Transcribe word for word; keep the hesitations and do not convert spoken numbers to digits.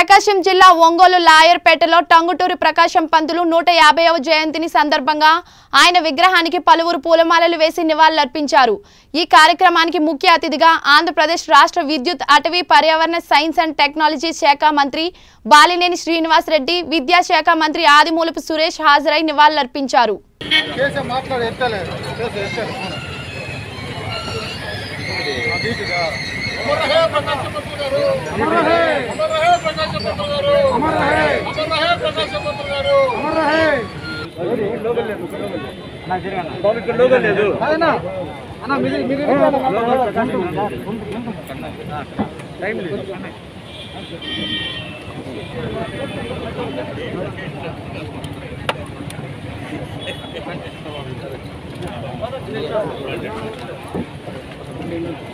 ప్రకాశం జిల్లా ఒంగోలు లాయర్పేటలో టంగుటూరి ప్రకాశం పంతులు నూట యాభైవ జయంతిని సందర్భంగా ఆయన విగ్రహానికి పలువురు పూలమాలలు వేసి నివాళులర్పించారు। ఈ కార్యక్రమానికి ముఖ్య అతిథిగా ఆంధ్రప్రదేశ్ రాష్ట్ర విద్యుత్ అటవీ పర్యావరణ సైన్స్ అండ్ టెక్నాలజీ శాఖ మంత్రి బాలినేని శ్రీనివాస్ రెడ్డి, విద్యా శాఖ మంత్రి ఆదిమూలపు సురేష్ హాజరై నివాళులర్పించారు। Thank you.